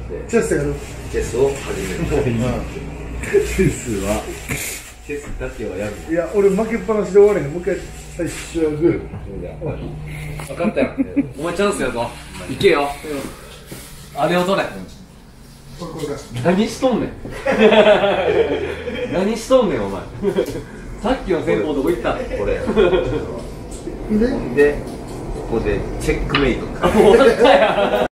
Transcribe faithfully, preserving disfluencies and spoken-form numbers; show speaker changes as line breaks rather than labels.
チェスやる。
チェスを始める。
チェスは
チェスだけはやる。
いや、俺負けっぱなしで終われへん。もう一回最初はグー。
分かったよ。お前チャンスやぞ。行けよ。姉を取れ。何しとんねん。何しとんねんお前。さっきの戦法どこ行ったのこれ。
で、
で、ここでチェックメイト。終わったや